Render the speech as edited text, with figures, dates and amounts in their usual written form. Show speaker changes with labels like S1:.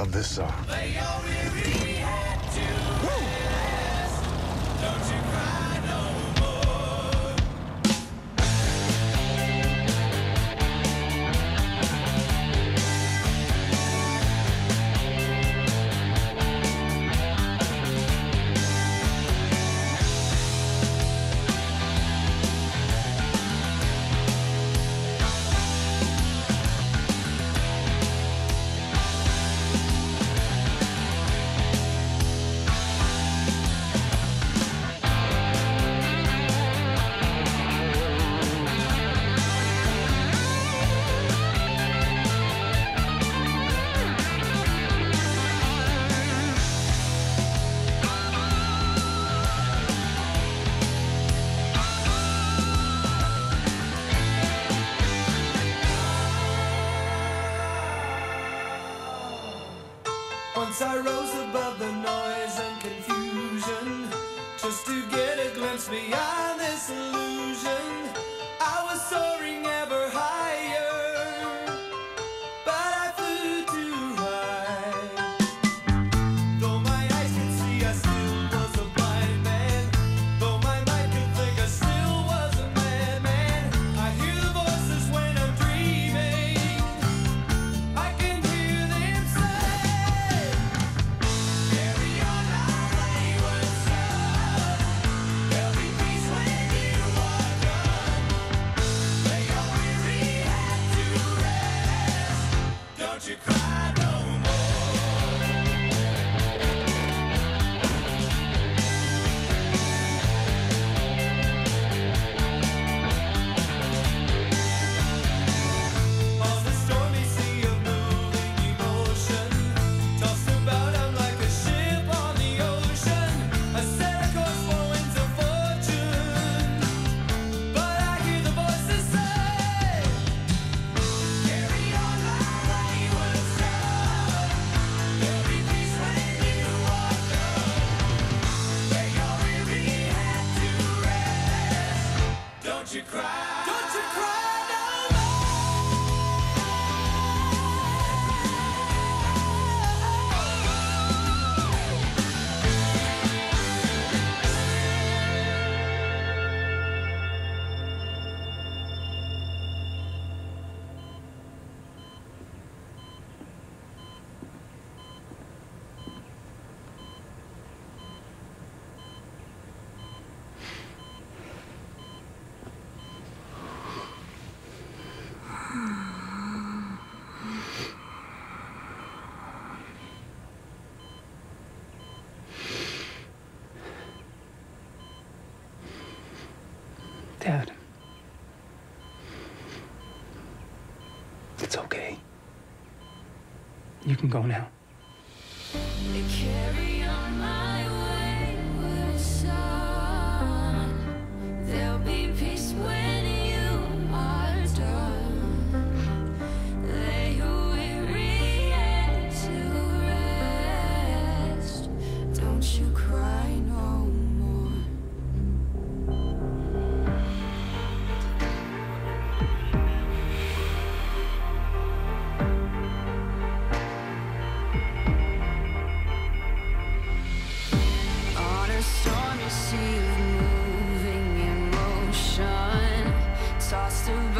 S1: on this song.
S2: Lay your weary head to rest. Don't you cry no more. Once I rose above the noise and confusion, just to get a glimpse beyond this illusion. I was soaring ever higher, but I flew too high. Though my eyes could see, I still was a blind man. Though my mind could think, I still was a madman. I hear the voices when I'm dreaming. I can hear them say, carry on our wayward son. There'll be peace when you are done. Lay your weary head to rest. Don't you cry no more. On the stormy sea of moving emotion, tossed about I'm like a ship on the ocean. I set a course for winds of fortune, but I hear the voices say, carry on our wayward son. There'll be peace when you are done. Lay your weary head to rest. Don't you cry. Don't you cry no
S3: Dad. It's okay. You can go now.
S4: Carry on my wayward son. There'll be peace when you are done. Lay your weary head to rest. Don't you cry no more. On a stormy sea of moving emotion, tossed about